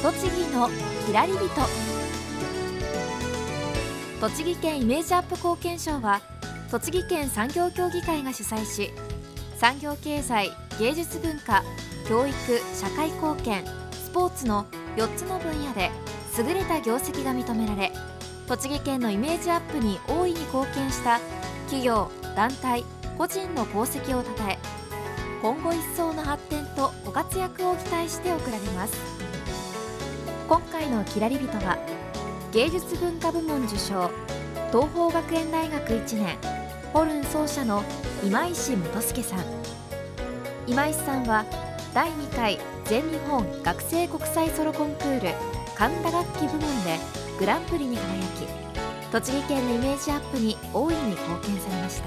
栃木のきらりびと。栃木県イメージアップ貢献賞は栃木県産業協議会が主催し、産業経済、芸術文化、教育、社会貢献、スポーツの4つの分野で優れた業績が認められ、栃木県のイメージアップに大いに貢献した企業、団体、個人の功績をたたえ、今後一層の発展とご活躍を期待して贈られます。今回のきらりびとは芸術文化部門受賞、東邦学園大学1年ホルン奏者の今石元介さん。今石さんは第2回全日本学生国際ソロコンクール神田楽器部門でグランプリに輝き、栃木県のイメージアップに大いに貢献されました。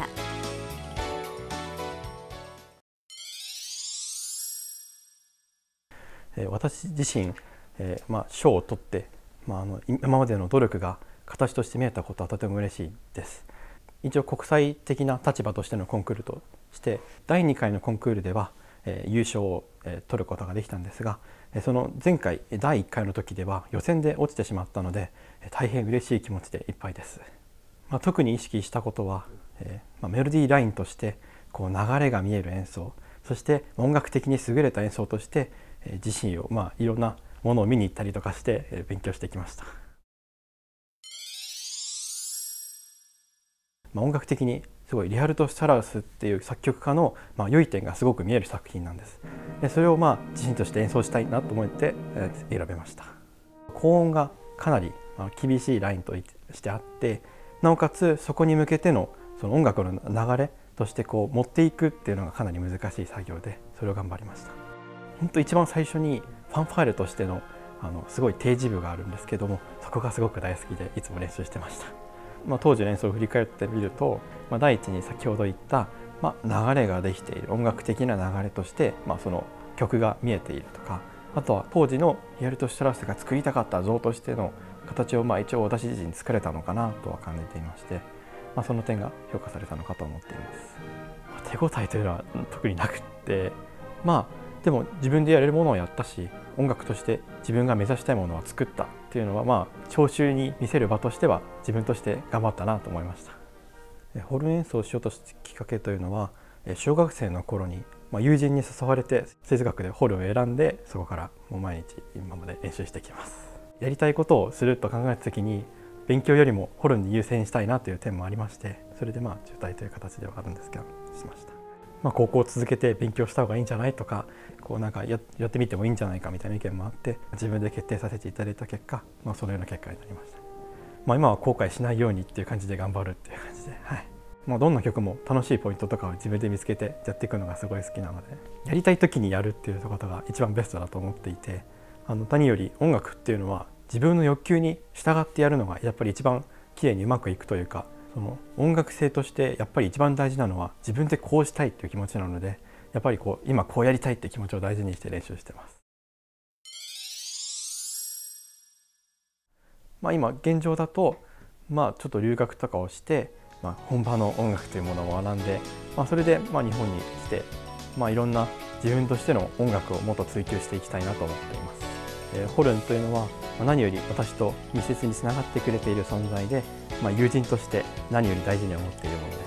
私自身、賞を取って、今までの努力が形として見えたことはとても嬉しいです。一応国際的な立場としてのコンクールとして第2回のコンクールでは、優勝を、取ることができたんですが、その前回第1回の時では予選で落ちてしまったので、大変嬉しい気持ちでいっぱいです。特に意識したことは、メロディーラインとしてこう流れが見える演奏、そして音楽的に優れた演奏として自身をいろんなものを見に行ったりとかして勉強してきました。音楽的にすごいリハルト・シュトラウスっていう作曲家の良い点がすごく見える作品なんです。でそれを自身として演奏したいなと思って選べました。高音がかなり厳しいラインとしてあって、なおかつそこに向けてのその音楽の流れとしてこう持っていくっていうのがかなり難しい作業で、それを頑張りました。本当一番最初にファンファーレとしてのすごい定時部があるんですけども、そこがすごく大好きでいつも練習してました。当時の演奏を振り返ってみると、第一に先ほど言った、流れができている音楽的な流れとして、その曲が見えているとか、あとは当時のリハルト・シュトラウスが作りたかった像としての形を一応私自身作れたのかなとは感じていまして、その点が評価されたのかと思っています。手応えというのは特になくって、でも自分でやれるものをやったし、音楽として自分が目指したいものは作ったっていうのは聴衆に見せる場としては自分として頑張ったなと思いました。ホルン演奏をしようとしたきっかけというのは、小学生の頃に友人に誘われて吹奏楽でホルンを選んで、そこからもう毎日今まで練習してきます。やりたいことをすると考えた時に勉強よりもホルンに優先したいなという点もありまして、それで中退という形ではあるんですけどしました。高校を続けて勉強した方がいいんじゃないとか、やってみてもいいんじゃないかみたいな意見もあって、自分で決定させていただいた結果、そのような結果になりました。今は後悔しないようにっていう感じで頑張るっていう感じで、どんな曲も楽しいポイントとかを自分で見つけてやっていくのがすごい好きなので、やりたい時にやるっていうことが一番ベストだと思っていて、何より音楽っていうのは自分の欲求に従ってやるのがやっぱり一番きれいにうまくいくというか、その音楽性としてやっぱり一番大事なのは自分でこうしたいっていう気持ちなので、やっぱり今こうやりたいって気持ちを大事にして練習してます。今現状だとちょっと留学とかをして、本場の音楽というものを学んで、それで日本に来て、いろんな自分としての音楽をもっと追求していきたいなと思っています。ホルンというのは何より私と密接につながってくれている存在で、友人として何より大事に思っているもの